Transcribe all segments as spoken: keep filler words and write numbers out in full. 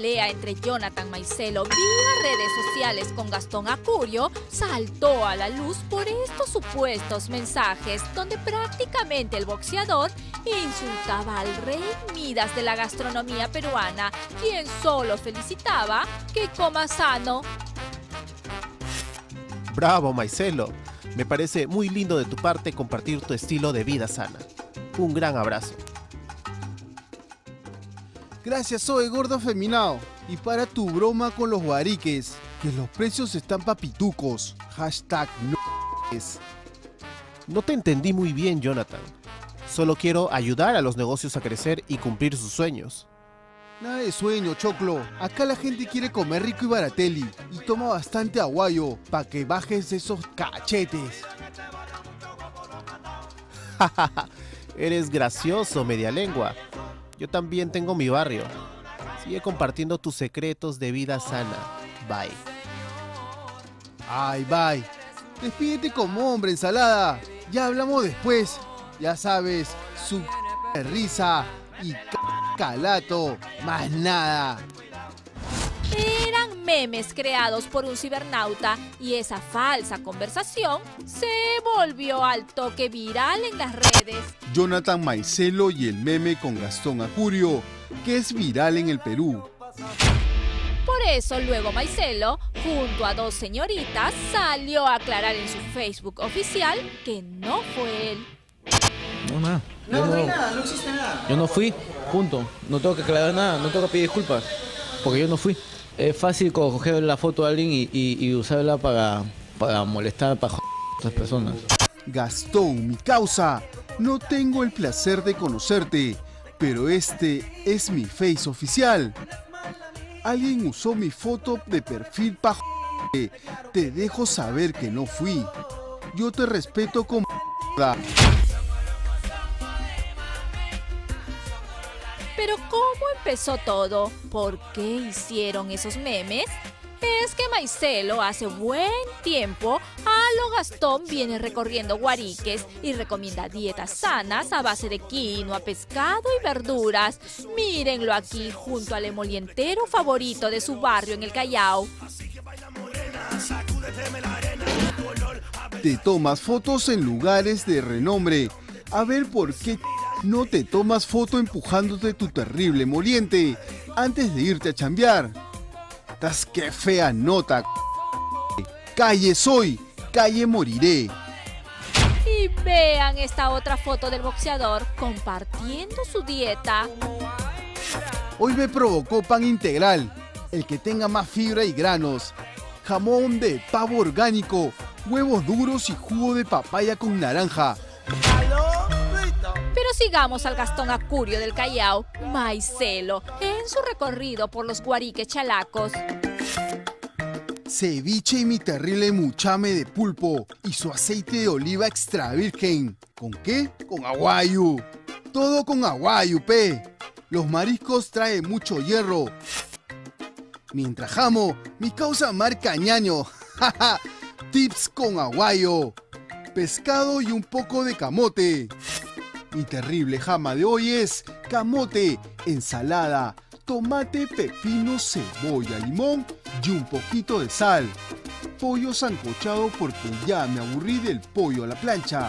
pelea entre Jonathan Maicelo vía redes sociales con Gastón Acurio saltó a la luz por estos supuestos mensajes donde prácticamente el boxeador insultaba al rey Midas de la gastronomía peruana, quien solo felicitaba que coma sano. Bravo, Maicelo. Me parece muy lindo de tu parte compartir tu estilo de vida sana. Un gran abrazo. Gracias, soy gordo afeminado. Y para tu broma con los guariques, que los precios están papitucos. Hashtag no es. No te entendí muy bien, Jonathan. Solo quiero ayudar a los negocios a crecer y cumplir sus sueños. Nada de sueño, choclo. Acá la gente quiere comer rico y barateli. Y toma bastante aguayo, para que bajes esos cachetes. Eres gracioso, media lengua. Yo también tengo mi barrio. Sigue compartiendo tus secretos de vida sana. Bye. Ay, bye. Despídete como hombre, ensalada. Ya hablamos después. Ya sabes, su de risa y calato, más nada. Eran memes creados por un cibernauta y esa falsa conversación se volvió al toque viral en las redes. Jonathan Maicelo y el meme con Gastón Acurio, que es viral en el Perú. Por eso luego Maicelo, junto a dos señoritas, salió a aclarar en su Facebook oficial que no fue él. No, nada. No, Yo no hay nada, no existe nada. Yo no fui, punto. No tengo que aclarar nada, no tengo que pedir disculpas, porque yo no fui. Es fácil coger la foto de alguien y, y, y usarla para, para molestar, para joder a otras personas. Gastón, mi causa, no tengo el placer de conocerte, pero este es mi face oficial. Alguien usó mi foto de perfil para joder. Te dejo saber que no fui. Yo te respeto como Pero ¿cómo empezó todo? ¿Por qué hicieron esos memes? Es que Maicelo hace buen tiempo a lo Gastón viene recorriendo guariques y recomienda dietas sanas a base de quinoa, pescado y verduras. Mírenlo aquí junto al emolientero favorito de su barrio en el Callao. Te tomas fotos en lugares de renombre. A ver por qué no te tomas foto empujándote tu terrible moliente antes de irte a chambear. ¡Tas qué fea nota! Calle soy, calle moriré. Y vean esta otra foto del boxeador compartiendo su dieta. Hoy me provocó pan integral, el que tenga más fibra y granos, jamón de pavo orgánico, huevos duros y jugo de papaya con naranja. Pero sigamos al Gastón Acurio del Callao, Maicelo, en su recorrido por los guariques chalacos. Ceviche y mi terrible muchame de pulpo y su aceite de oliva extra virgen. ¿Con qué? Con aguayu. Todo con aguayu, pe. Los mariscos traen mucho hierro. Mientras jamo, mi causa marca ñaño. Tips con aguayo. Pescado y un poco de camote. Mi terrible jama de hoy es camote, ensalada, tomate, pepino, cebolla, limón y un poquito de sal. Pollo sancochado porque ya me aburrí del pollo a la plancha.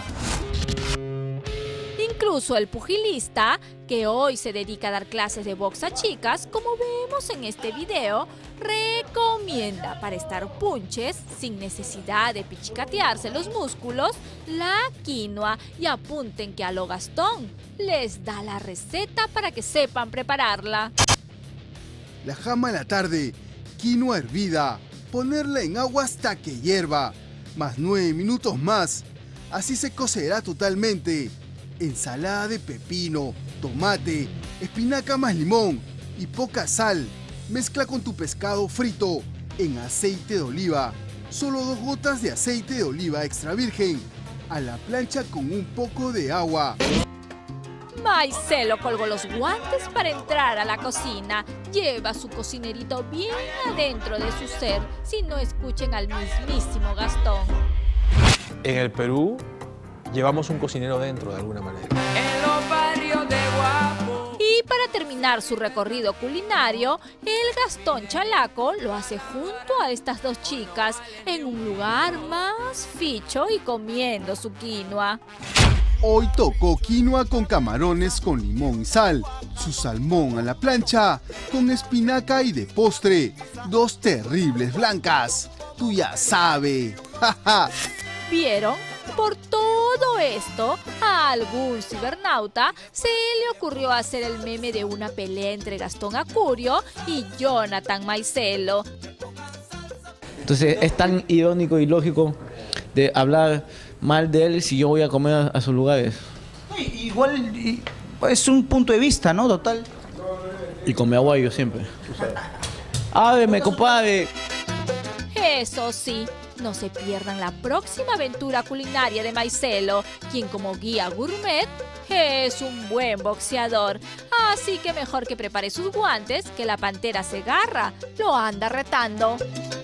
Incluso el pugilista, que hoy se dedica a dar clases de box a chicas, como vemos en este video, recomienda para estar punches, sin necesidad de pichicatearse los músculos, la quinoa. Y apunten que a lo Gastón les da la receta para que sepan prepararla. La jama en la tarde, quinoa hervida, ponerla en agua hasta que hierva, más nueve minutos más, así se cocerá totalmente. Ensalada de pepino, tomate, espinaca más limón y poca sal. Mezcla con tu pescado frito en aceite de oliva. Solo dos gotas de aceite de oliva extra virgen. A la plancha con un poco de agua. Maicelo colgó los guantes para entrar a la cocina. Lleva su cocinerito bien adentro de su ser. Si no, escuchen al mismísimo Gastón. En el Perú llevamos un cocinero dentro de alguna manera. Y para terminar su recorrido culinario, el Gastón Chalaco lo hace junto a estas dos chicas en un lugar más ficho y comiendo su quinoa. Hoy tocó quinoa con camarones con limón y sal, su salmón a la plancha, con espinaca y de postre, dos terribles blancas. Tú ya sabes. ¡Ja, ¿Vieron? Por todo esto, a algún cibernauta se le ocurrió hacer el meme de una pelea entre Gastón Acurio y Jonathan Maicelo. Entonces es tan irónico y lógico de hablar mal de él si yo voy a comer a, a sus lugares. Igual y- es un punto de vista, ¿no? Total. Y come aguayo siempre. Ábreme, compadre. Eso sí, no se pierdan la próxima aventura culinaria de Maicelo, quien como guía gourmet es un buen boxeador. Así que mejor que prepare sus guantes, que la pantera Segarra lo anda retando.